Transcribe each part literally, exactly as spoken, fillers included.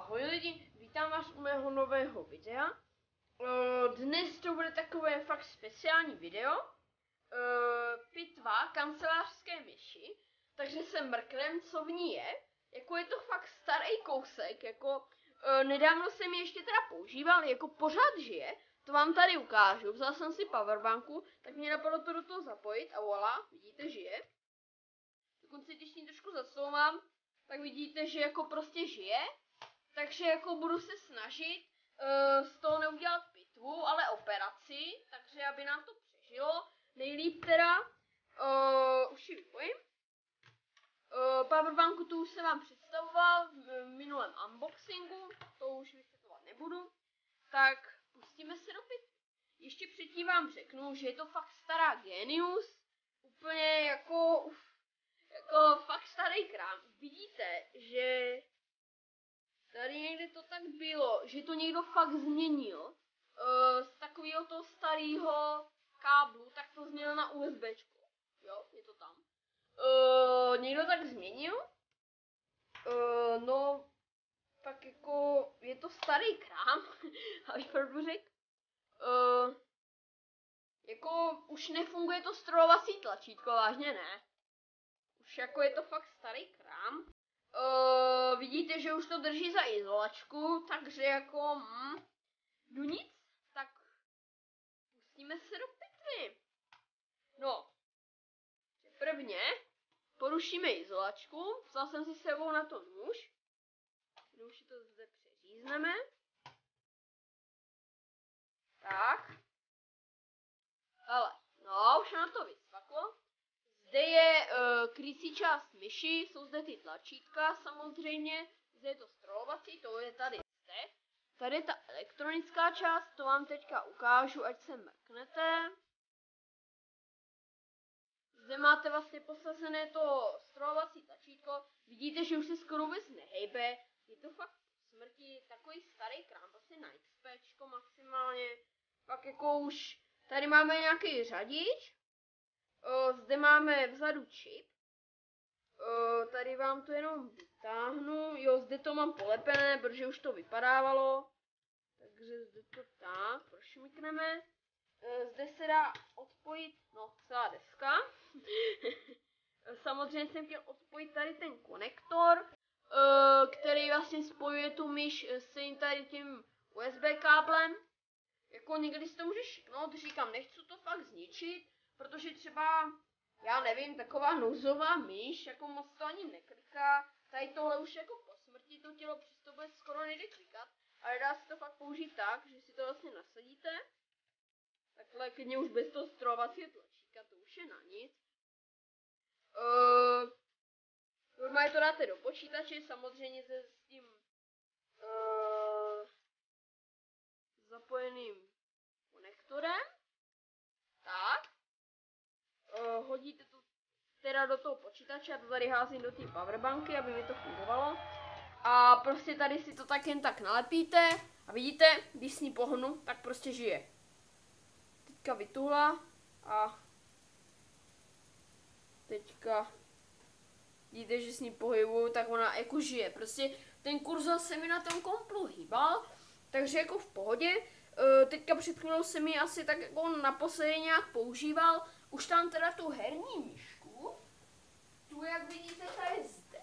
Ahoj lidi, vítám vás u mého nového videa. Dnes to bude takové fakt speciální video. Pitva kancelářské myši, takže se mrknem, co v ní je. Jako je to fakt starý kousek, jako nedávno jsem ji ještě teda používal, jako pořád žije. To vám tady ukážu, vzal jsem si powerbanku, tak mě napadlo to do toho zapojit a voilà, vidíte, žije. Dokonce když s ní trošku zasouvám, tak vidíte, že jako prostě žije. Takže jako budu se snažit uh, z toho neudělat pitvu, ale operaci, takže aby nám to přežilo. Nejlíp teda, uh, už ji vypojím. Uh, powerbanku tu už jsem vám představoval v minulém unboxingu, to už vysvětlovat nebudu. Tak pustíme se do pitvy. Ještě předtím vám řeknu, že je to fakt stará Genius, úplně jako, uf, jako fakt starý krám. Vidíte, že tady někde to tak bylo, že to někdo fakt změnil. Uh, z takového toho starého káblu, tak to změnil na USBčko. Jo, je to tam. Uh, někdo tak změnil. Uh, no, tak jako je to starý krám, abych pravdu řekl. Uh, jako už nefunguje to strojlovací tlačítko, vážně ne. Už jako je to fakt starý krám. Uh, vidíte, že už to drží za izolačku, takže jako hm, no nic, tak pustíme se do pitvy. No, prvně porušíme izolačku, vzal jsem si s sebou na to nůž, nůž to zde přeřízneme. Tak, ale, no, už na to vycvaklo. Zde je uh, krycí část myši, jsou zde ty tlačítka samozřejmě, zde je to strolovací, to je tady zde. Tady je ta elektronická část, to vám teďka ukážu, ať se mrknete. Zde máte vlastně posazené to strolovací tlačítko, vidíte, že už se skoro vůbec nehejbe, je to fakt smrti, takový starý krám, prostě na XPčko maximálně. Pak jako už, tady máme nějaký řadič. O, zde máme vzadu čip. O, tady vám to jenom vytáhnu. Jo, zde to mám polepené, protože už to vypadávalo. Takže zde to tak, prošmykneme. E, zde se dá odpojit, no, celá deska. Samozřejmě jsem chtěl odpojit tady ten konektor, e, který vlastně spojuje tu myš s tady tím U S B káblem. Jako někdy si to může šiknout, říkám, nechci to fakt zničit. Protože třeba, já nevím, taková nouzová myš, jako moc to ani nekliká. Tady tohle už jako po smrti to tělo přesto bude skoro nejde klikat. Ale dá se to fakt použít tak, že si to vlastně nasadíte. Takhle klidně už bez toho strojovacího tlačítka, to už je na nic. Uh, normálně to dáte do počítače, samozřejmě se s tím uh, zapojeným konektorem. Tak. Uh, hodíte to teda do toho počítače, já to tady házím do té powerbanky, aby mi to fungovalo. A prostě tady si to tak jen tak nalepíte a vidíte, když s ní pohnu, tak prostě žije. Teďka vytuhla a teďka vidíte, že s ní pohybuju, tak ona jako žije. Prostě ten kurzor se mi na tom komplu hýbal, takže jako v pohodě. Uh, teďka před chvílou jsem ji asi tak jako naposledy nějak používal. Už tam teda tu herní myšku, tu jak vidíte tady zde,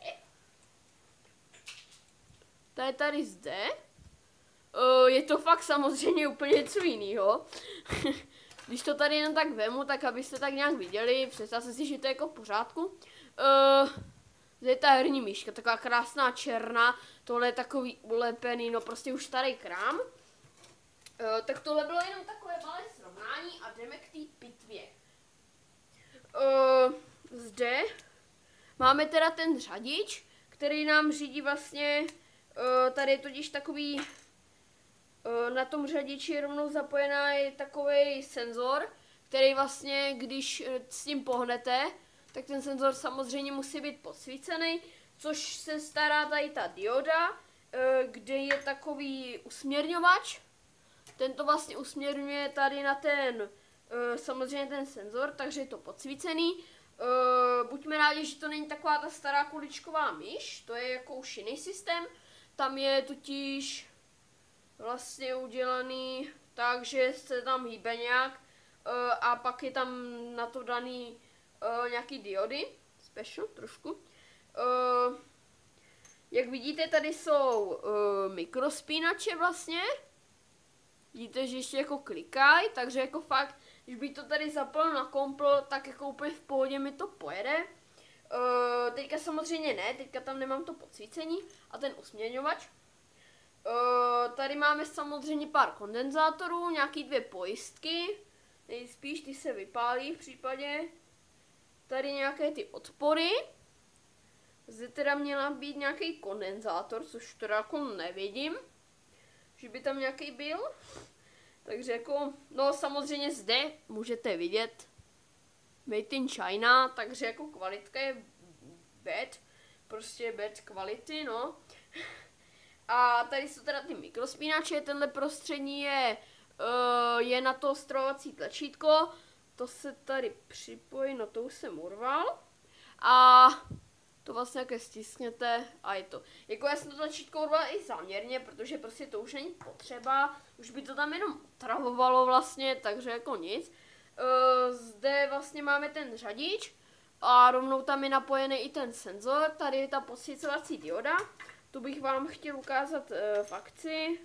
ta je tady zde, uh, je to fakt samozřejmě úplně něco jiného. Když to tady jen tak vemu, tak abyste tak nějak viděli, představte si, že to je jako v pořádku. Uh, zde je ta herní myška, taková krásná černá, tohle je takový ulepený, no prostě už starý krám. Uh, tak tohle bylo jenom takové malé srovnání a jdeme k té pitvě. Uh, zde máme teda ten řadič, který nám řídí vlastně, uh, tady je totiž takový, uh, na tom řadiči rovnou zapojená je takový senzor, který vlastně, když s tím pohnete, tak ten senzor samozřejmě musí být posvícený, což se stará tady ta dioda, uh, kde je takový usměrňovač. Tento vlastně usměrňuje tady na ten, uh, samozřejmě ten senzor, takže je to podsvícený. Uh, buďme rádi, že to není taková ta stará kuličková myš, to je jako už jiný systém. tam je totiž vlastně udělaný tak, že se tam hýbe nějak uh, a pak je tam na to daný uh, nějaký diody, special trošku. Uh, jak vidíte, tady jsou uh, mikrospínače vlastně. Vidíte, že ještě jako klikají, takže jako fakt, když by to tady zapalo na komplo, tak jako úplně v pohodě mi to pojede. Uh, teďka samozřejmě ne, teďka tam nemám to podsvícení a ten usměrňovač. Uh, tady máme samozřejmě pár kondenzátorů, nějaký dvě pojistky, nejspíš ty se vypálí v případě. Tady nějaké ty odpory. Zde teda měla být nějaký kondenzátor, což teda jako nevidím, že by tam nějaký byl. Takže jako, no samozřejmě zde můžete vidět Made in China, takže jako kvalitka je bad, prostě bad kvality, no. A tady jsou teda ty mikrospínače, tenhle prostřední je, uh, je na to strojovací tlačítko, to se tady připojí, no to už jsem urval. A to vlastně jak stiskněte a je to. Jako já jsem to tlačítko urvala i záměrně, protože prostě to už není potřeba, už by to tam jenom otravovalo vlastně, takže jako nic. Uh, zde vlastně máme ten řadič a rovnou tam je napojený i ten senzor, tady je ta posvícovací dioda. Tu bych vám chtěl ukázat uh, v akci.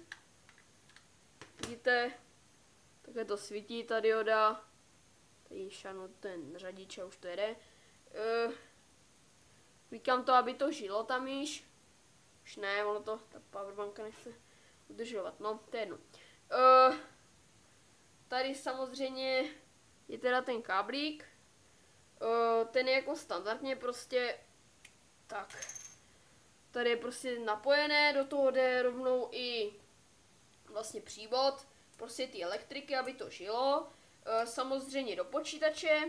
Vidíte, takhle to svítí ta dioda. Tady šanu ten řadič a už to jede. Uh, Klikám to, aby to žilo tam již. Už ne, ono to, ta powerbanka nechce udržovat, no to je jedno. Uh, tady samozřejmě je teda ten káblík. Uh, ten je jako standardně prostě tak. Tady je prostě napojené, do toho jde rovnou i vlastně přívod, prostě ty elektriky, aby to žilo. Uh, samozřejmě do počítače.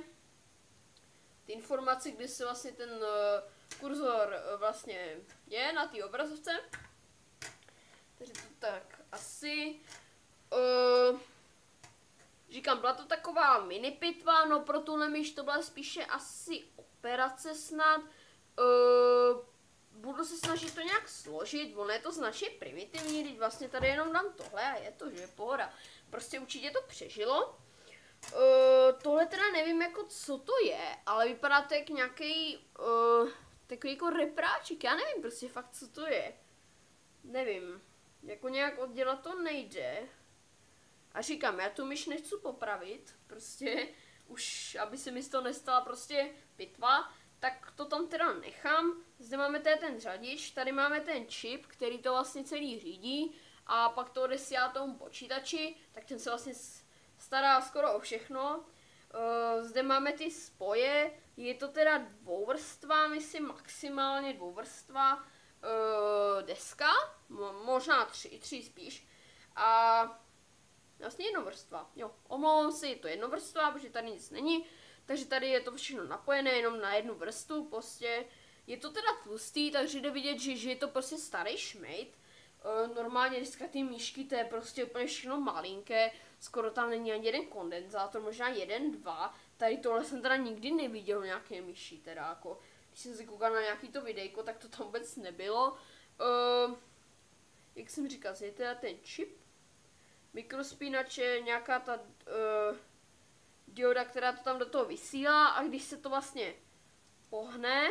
Ty informace, kdy se vlastně ten uh, kurzor uh, vlastně je na té obrazovce. Takže to tak asi. Uh, říkám, byla to taková mini pitva, no pro tuhle myš to byla spíše asi operace snad. Uh, budu se snažit to nějak složit, ono je to značně primitivní, teď vlastně tady jenom dám tohle a je to, že pohoda. Prostě určitě to přežilo. Uh, tohle teda nevím jako co to je, ale vypadá to jak nějaký uh, takový jako repráček, já nevím prostě fakt co to je. Nevím, jako nějak oddělat to nejde. A říkám, já tu myš nechci popravit, prostě už aby se mi z toho nestala prostě pitva, tak to tam teda nechám. Zde máme tady ten řadič, tady máme ten čip, který to vlastně celý řídí a pak to odesílá tomu počítači, tak ten se vlastně stará skoro o všechno. Uh, zde máme ty spoje, je to teda dvouvrstva, myslím maximálně dvouvrstva uh, deska, mo možná tři, tři spíš. A vlastně jednovrstva, jo, omlouvám si, je to jednovrstva, protože tady nic není, takže tady je to všechno napojené jenom na jednu vrstvu, prostě. Je to teda tlustý, takže jde vidět, že, že je to prostě starý šmejt. Uh, normálně dneska ty míšky, to je prostě úplně všechno malinké, skoro tam není ani jeden kondenzátor, možná jeden, dva. Tady tohle jsem teda nikdy neviděl nějaké myši, teda jako, když jsem si koukal na nějaký to videjko, tak to tam vůbec nebylo. Uh, jak jsem říkal, je teda ten čip, mikrospínače, nějaká ta uh, dioda, která to tam do toho vysílá a když se to vlastně pohne,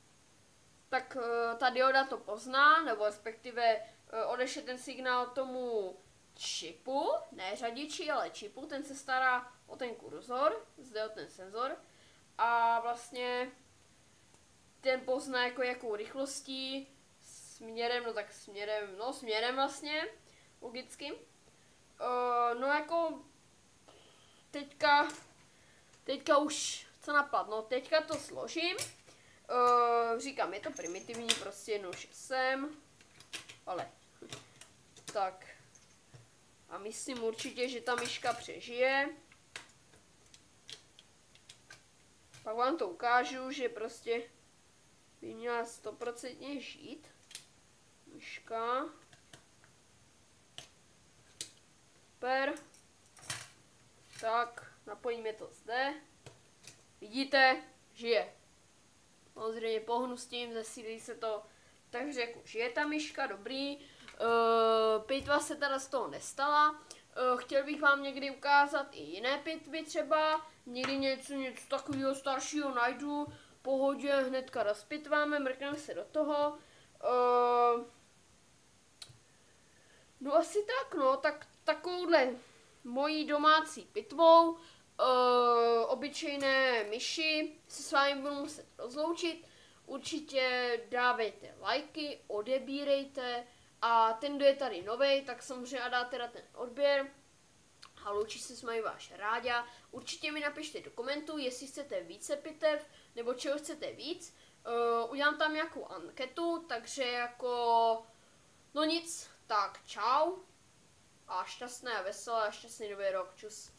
tak uh, ta dioda to pozná, nebo respektive uh, odešle ten signál tomu čipu, ne řadiči, ale čipu, ten se stará o ten kurzor, zde o ten senzor a vlastně ten pozná jako jakou rychlostí, směrem, no tak směrem, no směrem vlastně, logicky. Uh, no jako teďka, teďka už co napadlo, teďka to složím. Uh, říkám, je to primitivní, prostě jednou sem, ale tak a myslím určitě, že ta myška přežije. Pak vám to ukážu, že prostě by měla stoprocentně žít myška. Super. Tak, napojíme to zde. Vidíte, žije. Samozřejmě pohnu s tím, zesílí se to takže jako žije ta myška, dobrý. Uh, pitva se teda z toho nestala. Uh, chtěl bych vám někdy ukázat i jiné pitvy třeba. Někdy něco, něco takového staršího najdu. Pohodě, hnedka rozpitváme, mrkneme se do toho. Uh, no asi tak, no, tak takovouhle mojí domácí pitvou, uh, obyčejné myši, se s vámi budu muset rozloučit. Určitě dávejte lajky, odebírejte a ten, kdo je tady novej, tak samozřejmě a dá teda ten odběr a loučí se s vámi váš Ráďa. Určitě mi napište do komentů, jestli chcete více pitev nebo čeho chcete víc. Uh, udělám tam nějakou anketu, takže jako no nic, tak čau a šťastné a veselé a šťastný nový rok, čus.